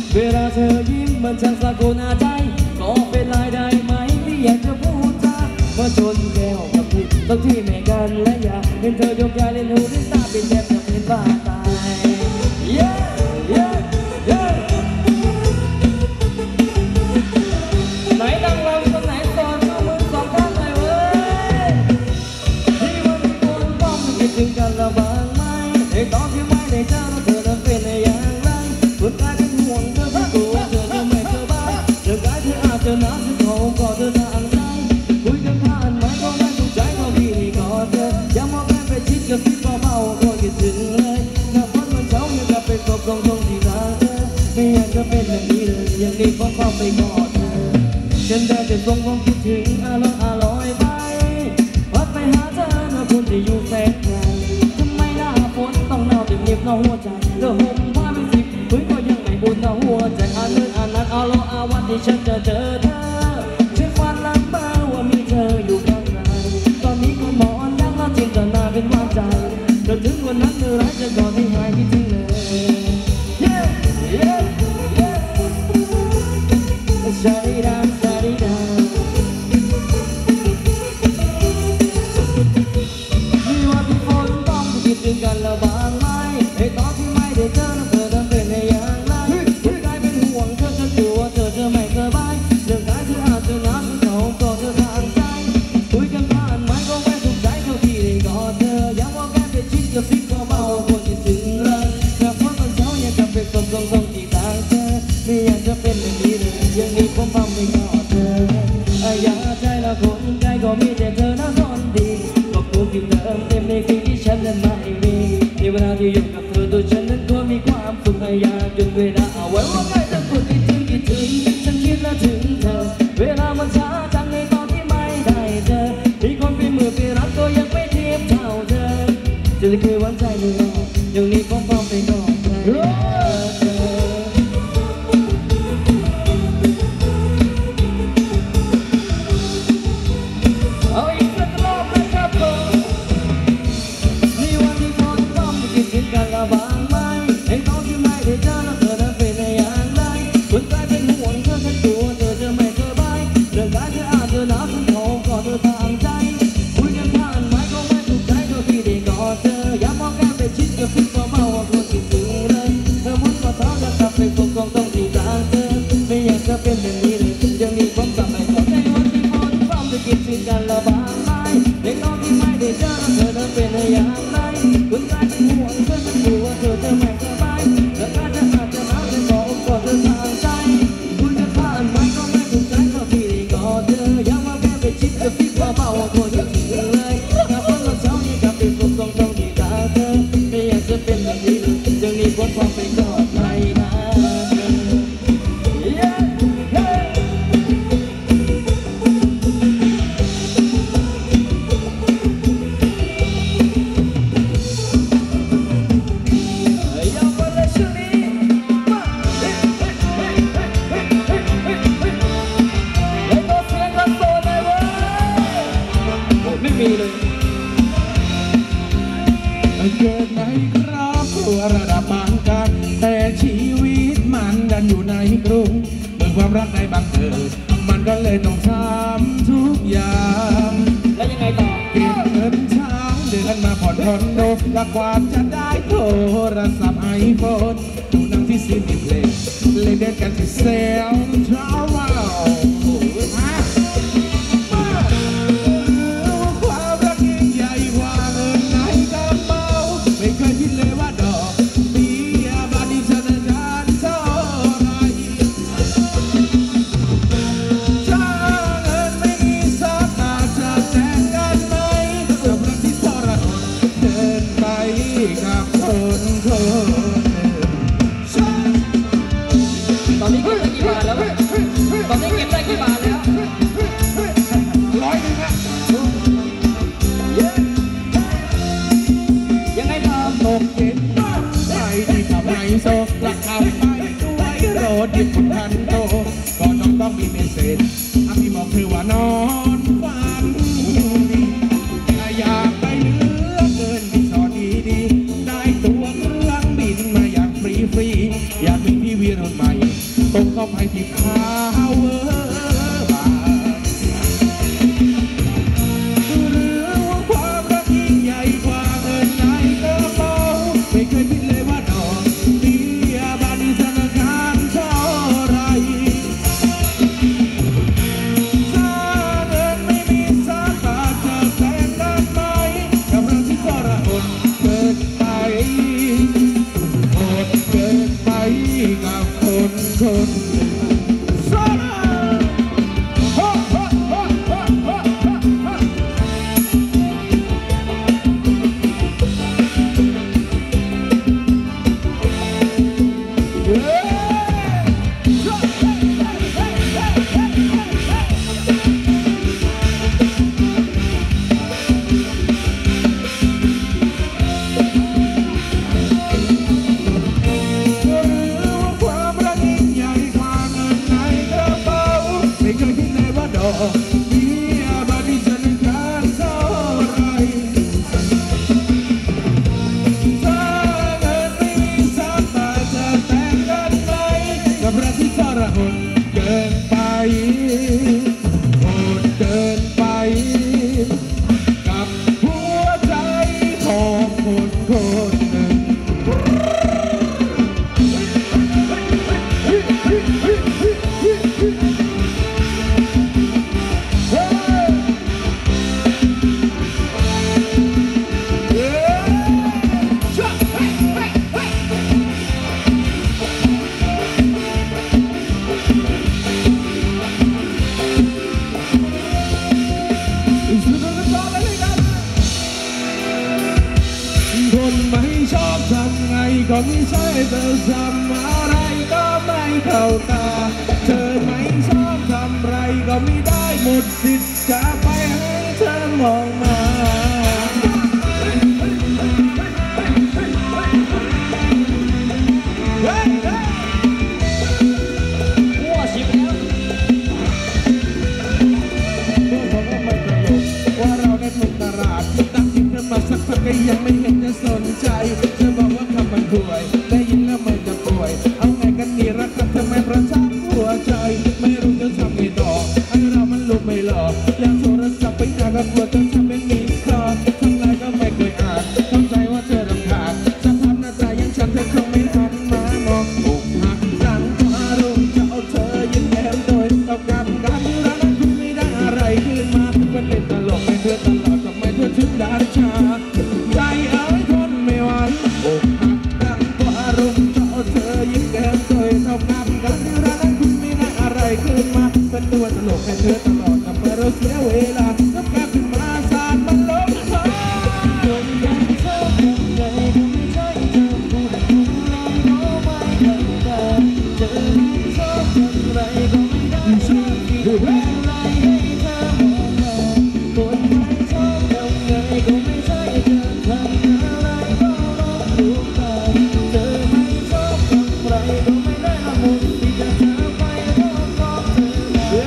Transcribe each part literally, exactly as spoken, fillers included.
เวลาเธอยิ้มมันช่างสะกดใจก็เป็นลายได้ไหมที่อยากจะพูดจาว่าชนแก้วกับพี่ต้องที่ไม่กันและอยากเห็นเธอยกยาเล่นหูลิ้นตาเป็นแทบจะเป็นบ้าตาย yeah yeah yeah ไหนดังเราคนไหนสอนเอามือสองข้างหน่อยเว้ยที่วันที่คนต้องคิดถึงกันละบ้างไหมไอ้ตอนที่ไม่ได้เจอเธอนั้นเป็นอย่างไรคุณกลายเป็นห่วงเธอที่ตัวเธอจะไม่สบายเธอกลายเป็นอาจจะน้ำที่เขาก็เธอทางใจคุยกันผ่านไหมก็ไม่ถูกใจก็พี่นี่ก็เธออย่ามองแค่ไปชิดกับซิบเบาๆก็คิดถึงเลยถ้าพ้นมันเช้ายังกับเป็นกบตรงตรงที่รักเธอไม่อยากจะเป็นแบบนี้เลยยังรีบฟ้องเข้าไปกอดเธอฉันได้แต่ส่งความคิดถึงอารมณ์อร่อยไปวัดไปหาเธอนะคนที่อยู่แสนไกลทำไมหน้าฝนต้องหนาวติดนิบหน้าหัวใจเธอห่มผ้าเป็นสิบเฮ้ยก็ยังไม่บุญหน้าหัวใจอ่านเลื่อนอ่านนัดเอาล้ออาวันที่ฉันจะเจอเธอฉันฝันลังเบอว่ามีเธออยู่ข้างในตอนนี้ก็มองยังแล้วจินตนาเป็นหวานใจจนถึงวันนั้นเมื่อไรจะก่อนที่หายคิดถึงเลย yeah yeah yeah ชาดีดามชาดีดามมีวันที่ฝนต้องคิดถึงกันละบ้างไหมไอ้ตอนที่ไม่ได้เจอเธอนั้นเป็นอย่างไรคุณกลายเป็นห่วงเธอจะกลัวเธอจะไม่สบายเรื่องกายที่อาจจะน้ำเขาก็เธอทางใจคุยกันผ่านไหมก็ไม่ถูกใจเท่าที่ได้กอดเธอย้ำว่าแค่เป็นชิดกับซิบเบาๆคนคิดถึงเลยแต่พอตอนเช้ายังกลับไปตรงตรงตรงที่ตาเธอไม่อยากจะเป็นแบบนี้เลยยังมีความฟังไม่กอดเธออยากใจละคนใจก็มีแต่เธอน่าสนดีก็พูดที่เติมเต็มในสิ่งที่ฉันนั้นไม่มีในเวลาที่อยู่กับเธอตัวฉันนั้นก็มีความสุขอยากจนเวลาเอาไว้ว่าใกล้จะพูดคิดถึงคิดถึงฉันคิดแล้วถึงเธอเวลามันช้าจังในตอนที่ไม่ได้เจอมีคนเป็นมือเป็นรักก็ยังไม่เทียบเท่าเธอจะเคยหวั่นใจเลยยังมีความฟังไปก่อนเธอเอาอีกสักรอบนะครับผมนี่วันที่ฝนต้องคิดถึงกันละบ้างไหมไอ้ตอนที่ไม่ได้เจอแล้วเธอนั้นเป็นอย่างไรคุณกลายเป็นห่วงเธอฉันกลัวเธอจะไม่สบายเรื่องกายเธออาจจะหนาวฉันขอก็เธอทางใจคุยกันผ่านไหมก็ไม่ถูกใจเท่าที่ได้กอดเธออย่ามองแค่ไปชิดกับซิบเบาๆคนคิดถึงเลยเธอมุดมาเท้าจะกลับไปตรงตรงตรงที่ตาเธอไม่อยากจะเป็นแบบนี้เลยยังมีความจำไม่เข้าใจวันที่ฝนต้องจะคิดถึงกันละบ้างไหมในตอนที่ไม่ได้เจอเธอนั้นเป็นอย่างไรคุณกลายเป็นห่วงเธอฉันกลัวเธอจะไม่สบายเรื่องการจะอาจจะหนาวฉันขอก็เธอทางใจคุยกันผ่านไหมก็ไม่ถูกใจเท่าที่ได้กอดเธอย้ำว่าแค่ไปชิดกับซิบเบาๆคนคิดถึงเลยถ้าฝนตอนเช้ายังกลับไปตรงตรงตรงที่ตาเธอไม่อยากจะเป็นแบบนี้เลยยังมีความฟังไปกอดใครนะเกิดในครอบครัวระดับปานกลางแต่ชีวิตมันดันอยู่ในกรุงเมื่อความรักได้บังเกิดมันก็เลยต้องทำทุกอย่างแล้วยังไงต่อเก็บเงินเช้าเดือนมาผ่อนคอนโดและกว่าจะได้โทรศัพท์ไอโฟนดูหนังที่ซีนีเพลย์เล่นเดินกันที่เซลทราเวลตอนนี้เก็บได้กี่บาทแล้วตอนนี้เก็บได้กี่บาทแล้วร้อยหนึ่งครับยังไงต่อตกเย็นไปที่ทำไมโซราคาไปด้วยโรดดิบพันโตก็ต้องต้องมีเมสเซจอาพี่บอกเธอว่านอนฝันดีอยากไปเลือกเกินที่สอนดีๆได้ตัวเครื่องบินมาอย่างฟรีๆอยากมีพี่วีรุ่นใหม่ตรงเข้าไปที่พาวเวอร์บาร์หรือว่าความรักยิ่งใหญ่กว่าเงินในกระเป๋าไม่เคยคิดเลยว่าดอกเบี้ยบานนี้ธนาคารเท่าไรถ้าเงินไม่มีสักบาทจะแทนได้ไหมกับรักที่ทรหดเกินไปโหดเกินไปกับคนคนหนึ่งเกินไปโหดเกินไปกับหัวใจของคนคนหนึ่งคนไม่ชอบทำไงก็ไม่ใช่เธอทำอะไรก็ไม่เข้าตาเธอไม่ชอบทำไรก็ไม่ได้หมดสิทธิ์จะไปให้เธอมองมาว่าสิบแล้วว่าเราได้ถูกตลาดตั้งคิดกันมาสักพักก็ยังไม่เห็นจะสนใจเธอบอกว่าคำมันห่วยได้ยินแล้วมันจะป่วยเอาไงกันนี่รักกันทำไมประทับหัวใจไม่รู้จะทำไงต่อให้เรามันลุกไม่หลอกยังโทรศัพท์ไปหากันกลัวจะทำเป็นมีคอทั้งไลน์ก็ไม่เคยอ่านเข้าใจว่าเธอรำคาญสภาพหน้าตายังฉันเธอคงไม่หันมามองอกหักจังก็อารมณ์จะเอาเธอยิ้มแย้มโดยต้องการการที่รักนั้นคุณไม่ได้อะไรขึ้นมาเป็นเล่นตลกเป็นเพื่อนตลอดทำไมเธอถึงด่าชาใจเอ้ยทนไม่ไหวอกหักจังก็อารมณ์จะเอาเธอยิ้มแย้มโดยต้องการการที่รักนั้นคุณไม่ได้อะไรขึ้นมาเป็นตัวตลกเป็นเพื่อนตลอดทำไมเราเสียเวลากับการขึ้นมาสาดมันลงเธอคนยังชอบทำไงก็ไม่ใช่เธอพูดถูกลองก็ไม่เข้าตาเธอไม่ชอบทำไรก็ไม่ได้ชอบที่อะไรให้เธอมองมาคนไม่ชอบทำไงก็ไม่ใช่เธอทำอะไรก็ลองดูกันเธอไม่ชอบทำไรก็ไม่ได้ละมุนที่จะเธอไปก็เพราะเธอ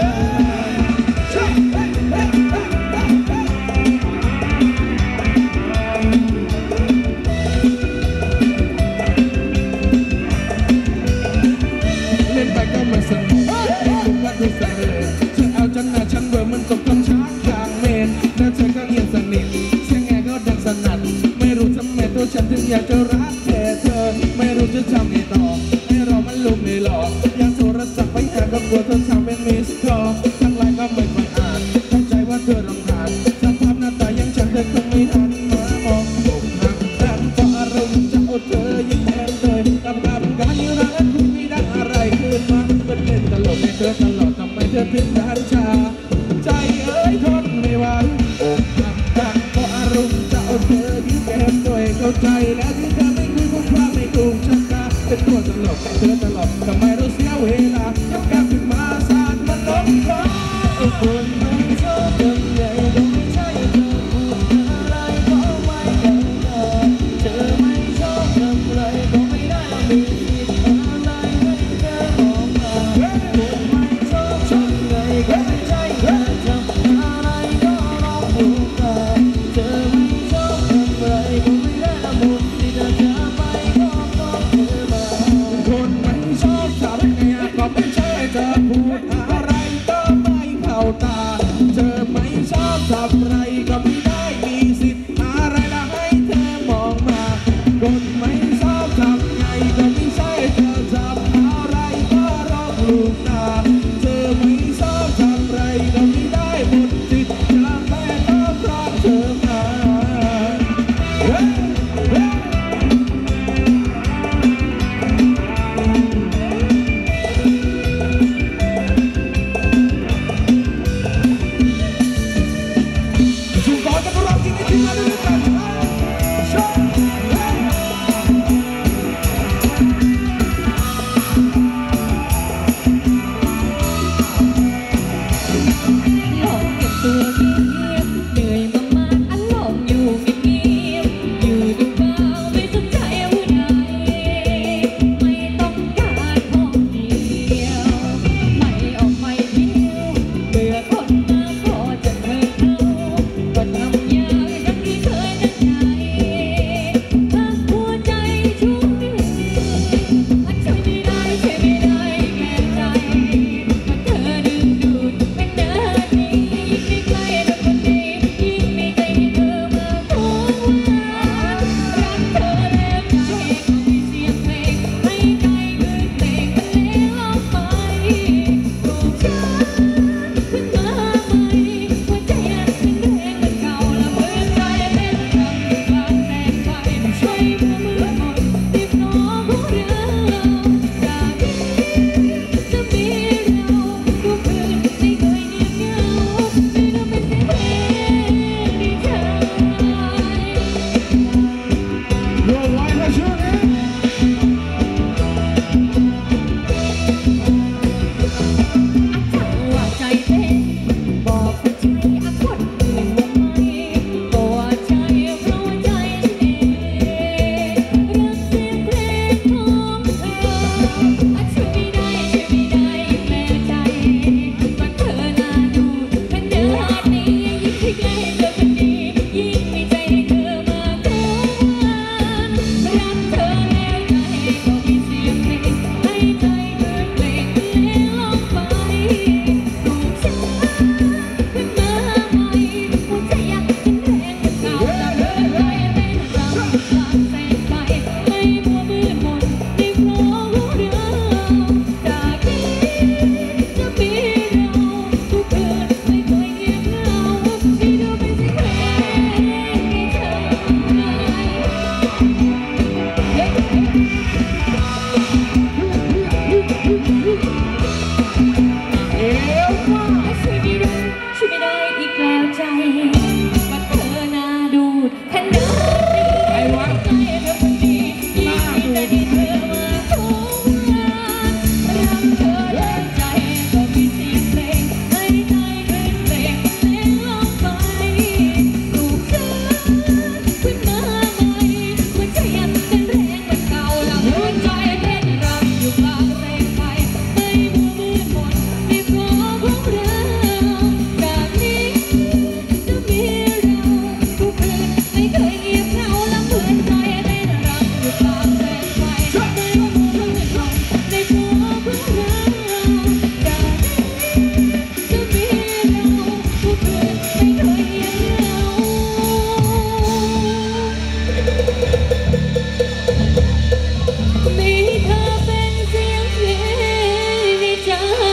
เล่นไปก็ไม่สนุกเล่นถูกก็ดูเสน่ห์เธอเอาจังหน้าฉันเบื่อมันตกต้องช้างกลางเมนแล้วเธอก็เงียบสนิทเสียงแงก็ดังสนั่นไม่รู้ทำไมตัวฉันถึงอยากจะรักแต่เธอไม่รู้จะทำไงต่อให้เรามันลุกไม่หลอกอยากโทรศัพท์ไปหาก็กลัวเธอทำเป็นมิสคอลทั้งไลน์ก็ไม่ค่อยอ่านเข้าใจว่าเธอรำคาญสภาพหน้าตายังฉันเธอคงไม่หันมามองอกหักดันก็อารมณ์จะเอาเธอยิ้มแย้มเลยกับกับการอยู่รักนั้นคุณไม่ได้อะไรขึ้นมาเป็นเล่นตลกให้เธอตลอดทำไมเธอถึงด่าชาใจเอ้ยทนไม่ไหวอกหักดันก็อารมณ์จะเอาเธอยิ้มแย้มด้วยเข้าใจแล้วที่เธอไม่คุยกับความไม่ถูกชะตาเป็นตัวตลกให้เธอตลอดทำไมเราเสียเวลายังกลับขึ้นมาสาดมันลงคอคนไม่ชอบทำไงก็ไม่ใช่เธอพูดอะไรก็ไม่เข้าตาเธอไม่ชอบทำไรก็ไม่ได้มีสิทธิ์อะไรให้เธอมองมาคนไม่ชอบทำไงก็ไม่ใช่เธอทำอะไรก็ลองดูกันเธอไม่ชอบทำไรก็ไม่ได้ละมุนที่จะจะไปก็เพราะเธอมาคนไม่ชอบทำไงก็ไม่เอวว่าช่วยไม่รู้ช่วยไม่ได้อีกแล้วใจว่าเธอน่าดูดขนาดนี้ใครวะใจเธอคนดียิ่งมีแต่ที่เธอมาทุกวันรักเธอและใจก็มีเสียงเพลงให้ใจเป็นเพลงเพลงลงไปถูกเธอขึ้นมาใหม่หัวใจยังเต้นแรงเหมือนเก่าหลังหัวใจเต้นรำอยู่กลางแสงไฟไม่มัวมืดมนในตัวของเราจากนี้จะมีเราทุกคืนไม่เคยเงียบเหงาและเหมือนใจเต้นรำอยู่กลางแสงไฟไม่มัวมืดมนในตัวของเราจากนี้จะมีเราทุกคืนไม่เคยเงียบเหงา มีเธอเป็นเสียงเพลงในใจ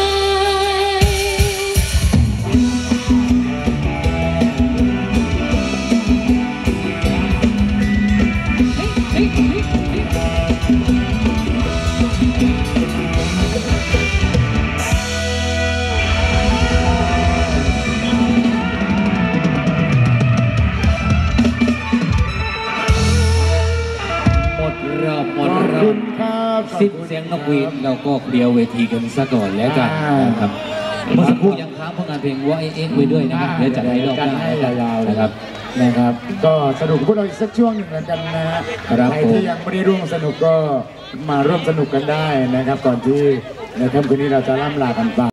หมดรอบหมดขอบรอคุบณครับขอบสิ้นคุณเสียงนกหวีดเราก็เคลียร์เวทีกันซะก่อนแล้วกันอ่านนะครับเมื่อสักครู่ยังค้างผลงานเพลงว่าเอ็กไว้ด้วยนะครับเดี๋ยวจัดให้รอบหกันน้าให้ยาวๆนะครับนะครับ ก็สนุกพวกเราอีกสักช่วงหนึ่งเหมือนกันนะฮะครับใครที่ยังไม่ได้ร่วมสนุกก็มาร่วมสนุกกันได้นะครับ ก่อนที่ในค่ำคืนนี้เราจะล่ำลากันไป